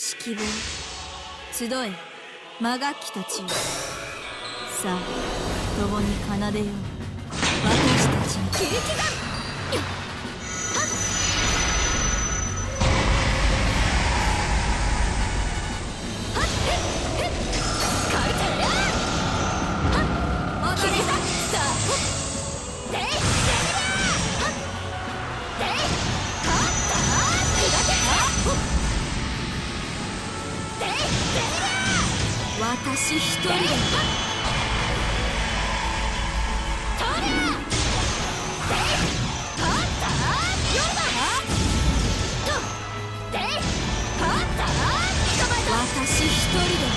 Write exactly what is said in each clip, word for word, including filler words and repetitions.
希望集え魔楽器たちよ。さあ共に奏でよう私たちの切り刻む。私一人で私一人で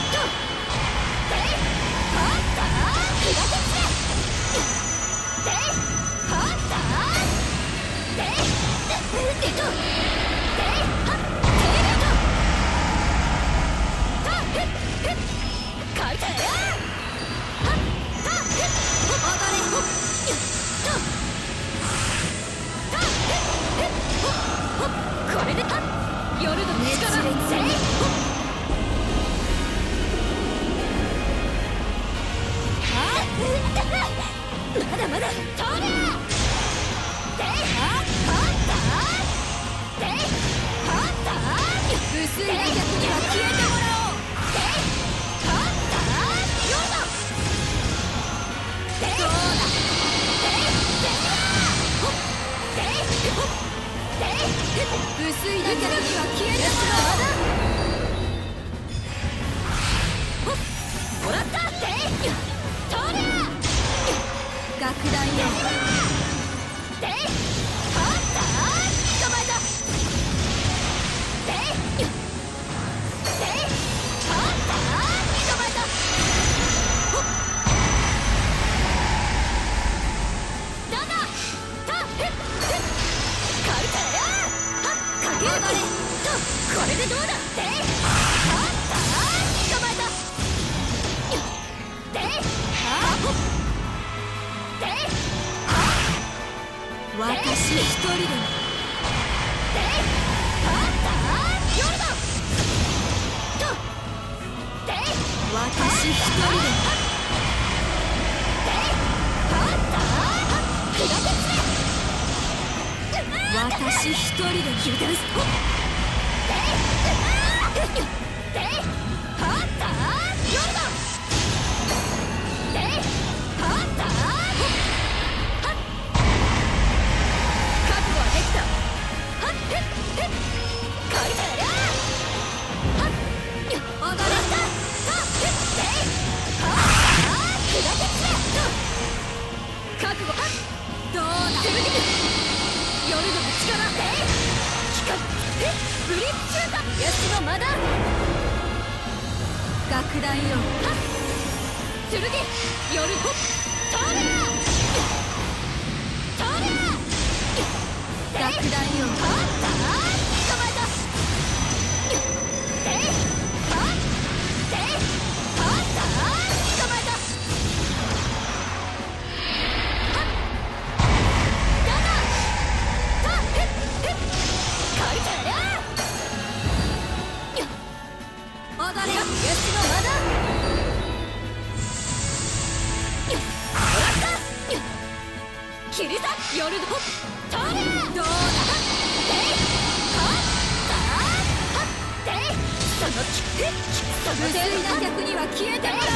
これで夜の力を全員まだまだ通れ薄い冷却には消えてもらおう。どうだ薄い冷却には消えてもらおう。もらった通れ楽団よ。捕まえた。これでどうだ。捕まえた。私一人でも私一人でも私一人で油断す。楽団よ。剣夜ほっ通れ通れ楽団よ。捕まえた。捕まえた。切り裂く夜の通れどうだ。そのその薄いな客には消えてもらおう。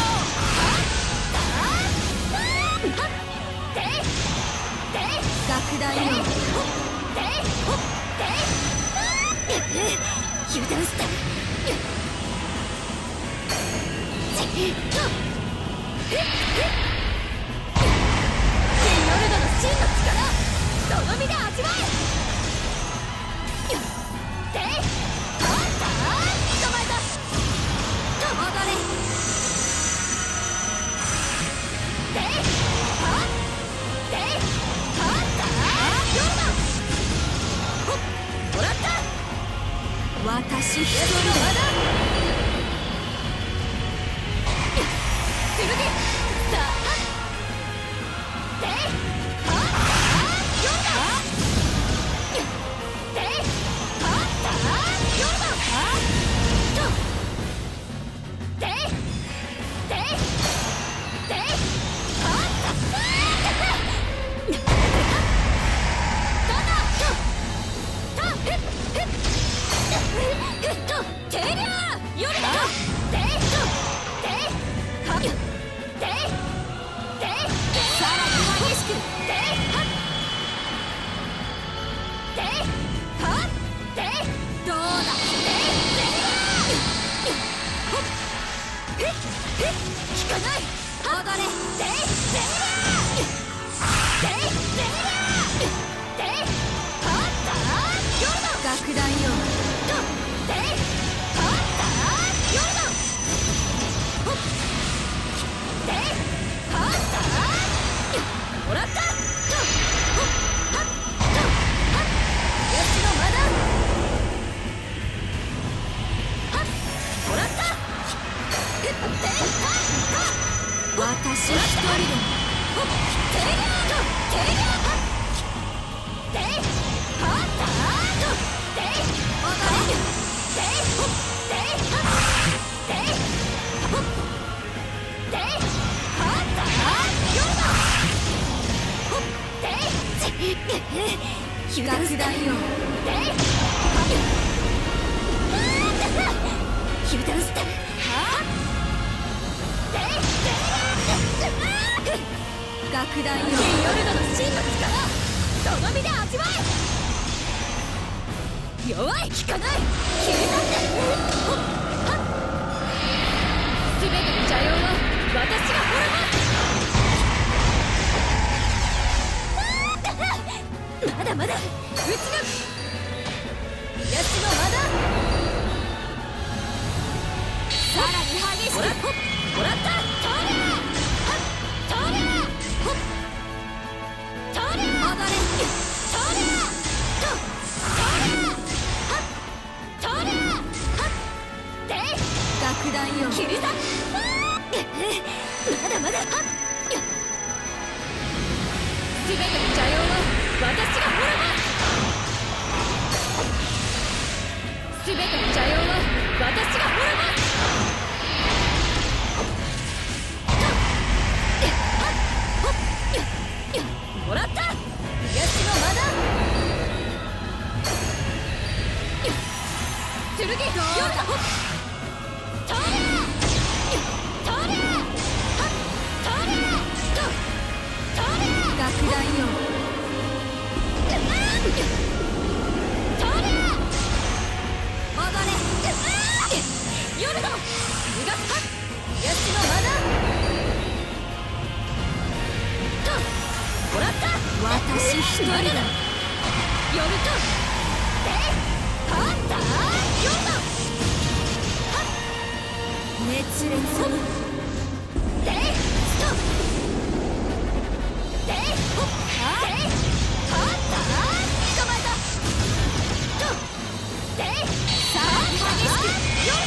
楽団よ。油断した。夜の真の力その身で味わえ。私一人でない踊れデイデイリアデイデイリアデイハッター夜の楽団よとデイハッター夜のデイハッターもらったとほっはっとはっよしの間だはっもらったデイハッター私一人でほっテイリアートテイリアートデイハッターとデイ踊れデイホッデイハッデイホッデイハッター夜だほっデイチッ楽団よデイ油断したはっデイデイ楽団よヨルドの真の力その身で味わえ弱い効かない切り立ってほっはっ全ての邪妖は私が滅ぼすまだまだ撃ち抜く癒しの間ださらに激しくもらったもらったトーレートーレーほっトーレー踊れトーレーとトーレーはっトーレーはっで楽団よ切り裂くまだまだはっ全ての邪妖は私が滅ぼす全ての邪妖は私が滅ぼすもらった癒しの間だ剣夜だほっトーレートーレーはっトーレーとトーレー楽団よトーレー踊れ夜だ逃がすはっ癒しの間だもらった私一人だ夜とデイハッター夜だはっ熱烈にデイストデイホッデイハッター捕まえたとデイさあ激しく夜だ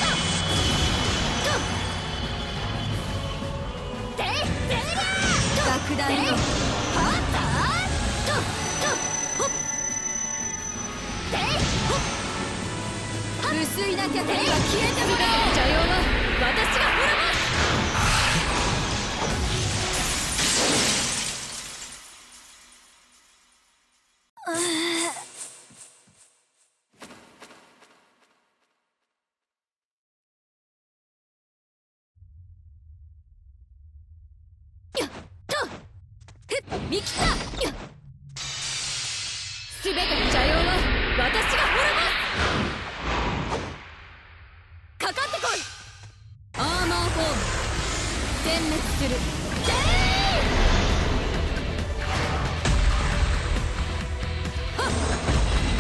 とデイデイラー楽団よハッターととほっデイホッ薄いなきゃ手が消えてもらおう邪妖は私が滅ぼす見切った全ての邪妖は私が滅ぼすかかってこいアーマーフォーム全滅するデイはっだ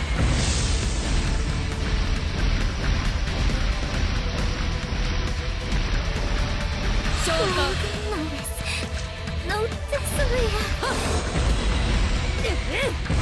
召喚ノッテスウェア